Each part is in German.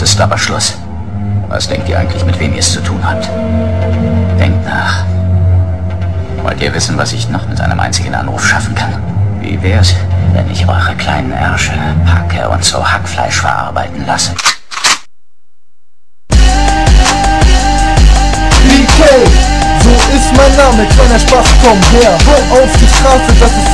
ist aber Schluss. Was denkt ihr eigentlich, mit wem ihr es zu tun habt? Denkt nach. Wollt ihr wissen, was ich noch mit einem einzigen Anruf schaffen kann? Wie wär's, wenn ich eure kleinen Ärsche hacke und zu Hackfleisch verarbeiten lasse? BK, so ist mein Name, kleiner Spaß, komm her. Auf die Straße, das ist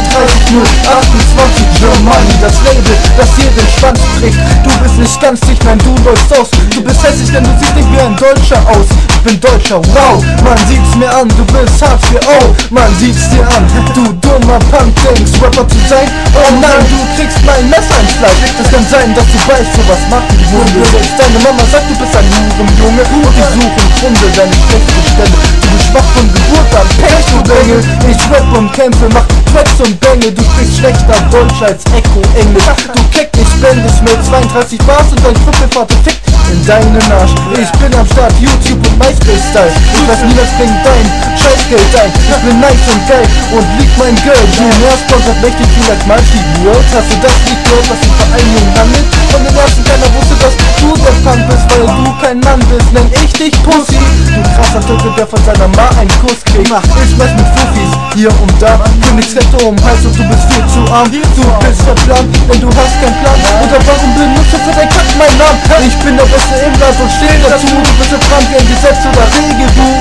31028 Germany, das Label, das hier den Schwanz trägt. Du bist nicht ganz dicht, nein, du läufst aus. Du bist hässlich, denn du siehst nicht wie ein Deutscher aus. Ich bin Deutscher, wow, man sieht's mir an. Du bist hart für oh, man sieht's dir an. Du dummer Punk, denkst Rapper zu sein? Oh nein, du kriegst mein Messer ins Fleisch. Es kann sein, dass du weißt, so was machen die Hunde. Selbst deine Mama sagt, du bist ein Hurenjunge. Und die suchen Hunde, deine schlechte Stelle. Du bist schwach von Geburt an, Pech du Bengel. Ich rap und kämpfe, mach Tracks und Bänge. Du sprichst schlechter Deutsch als Echo-Englisch. Du keck nicht spendisch mit 32 Bars und dein Krüppelvater fickt in deinen Arsch. Ich bin am Start, YouTube und MySpace-Style. Ich weiß nie, was bringt dein Scheißgeld ein. Ich bin nice und geil und lieb mein Girl. Du Nervsponsor mächtig vielleicht Multi World. Hast du das Lied gehört, was die Vereinigung handelt? Von den ersten keiner wusste, dass du der Punk bist, weil du kein Mann bist. Nenn ich dich Pussy. Du krasser Türke, der von seiner Ma einen Kuss kriegt. Ich mach mit Fuffis hier und da. Königsfette um den Hals und du bist viel zu arm. Du bist verplant, denn du hast keinen Plan. Oder warum benutzt du für dein Kack meinen Namen? Ich bin der Beste im Land und steh dazu. Du bist ein Punk wie ein Gesetz oder Regel, du